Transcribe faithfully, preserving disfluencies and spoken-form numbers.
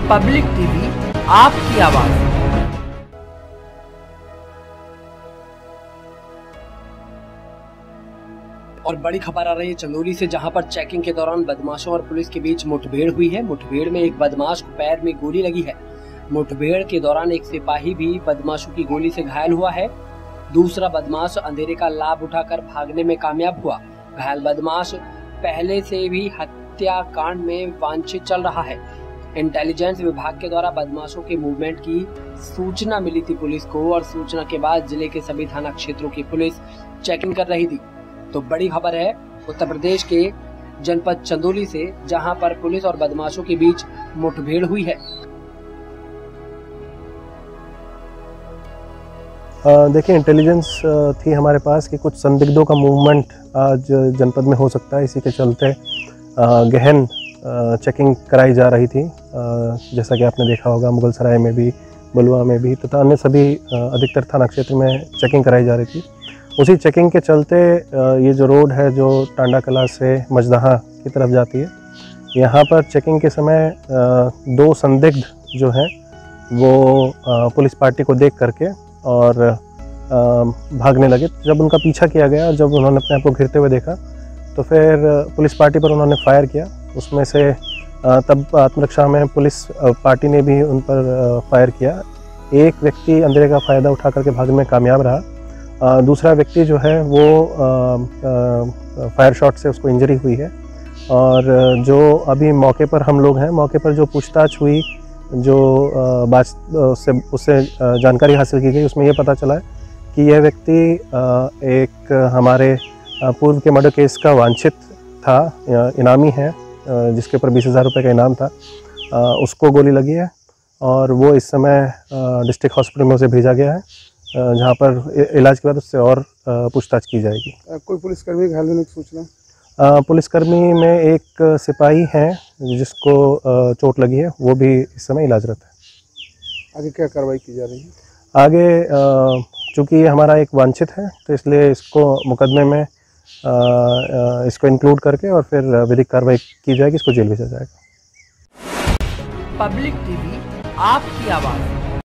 Public TV, आपकी आवाज। और बड़ी खबर आ रही है चंदौली से, जहां पर चेकिंग के दौरान बदमाशों और पुलिस के बीच मुठभेड़ हुई है। मुठभेड़ में एक बदमाश को पैर में गोली लगी है। मुठभेड़ के दौरान एक सिपाही भी बदमाशों की गोली से घायल हुआ है। दूसरा बदमाश अंधेरे का लाभ उठाकर भागने में कामयाब हुआ। घायल बदमाश पहले से भी हत्याकांड में वांछित चल रहा है। इंटेलिजेंस विभाग के द्वारा बदमाशों के मूवमेंट की सूचना मिली थी पुलिस को, और सूचना के बाद जिले के सभी थाना क्षेत्रों की पुलिस चेकिंग कर रही थी। तो बड़ी खबर है उत्तर प्रदेश के जनपद चंदौली से, जहां पर पुलिस और बदमाशों के बीच मुठभेड़ हुई है। देखिए, इंटेलिजेंस थी हमारे पास कि कुछ संदिग्धों का मूवमेंट आज जनपद में हो सकता है। इसी के चलते गहन चेकिंग कराई जा रही थी। जैसा कि आपने देखा होगा, मुगलसराय में भी, बलुआ में भी तथा अन्य सभी अधिकतर थाना क्षेत्र में चेकिंग कराई जा रही थी। उसी चेकिंग के चलते ये जो रोड है जो टांडा कला से मजदहा की तरफ जाती है, यहाँ पर चेकिंग के समय दो संदिग्ध जो हैं वो पुलिस पार्टी को देख करके और भागने लगे। जब उनका पीछा किया गया, जब उन्होंने अपने आप को घिरते हुए देखा, तो फिर पुलिस पार्टी पर उन्होंने फायर किया। उसमें से तब आत्मरक्षा में पुलिस पार्टी ने भी उन पर फायर किया। एक व्यक्ति अंधेरे का फ़ायदा उठा करके भागने में कामयाब रहा। दूसरा व्यक्ति जो है वो फायर शॉट से उसको इंजरी हुई है। और जो अभी मौके पर हम लोग हैं, मौके पर जो पूछताछ हुई, जो बात उससे उससे जानकारी हासिल की गई, उसमें ये पता चला है कि यह व्यक्ति एक हमारे पूर्व के मर्डर केस का वांछित था, इनामी है, जिसके ऊपर बीस हज़ार रुपये का इनाम था। उसको गोली लगी है और वो इस समय डिस्ट्रिक्ट हॉस्पिटल में उसे भेजा गया है, जहाँ पर इलाज के बाद उससे और पूछताछ की जाएगी। कोई पुलिसकर्मी घायल होने की सूचना? पुलिसकर्मी में एक सिपाही हैं जिसको चोट लगी है, वो भी इस समय इलाजरत है। आगे क्या कार्रवाई की जा रही है? आगे चूँकि ये हमारा एक वांछित है, तो इसलिए इसको मुकदमे में इसको इंक्लूड करके और फिर विधिक कार्रवाई की जाएगी, इसको जेल भेजा जाएगा। पब्लिक टीवी, आपकी आवाज़।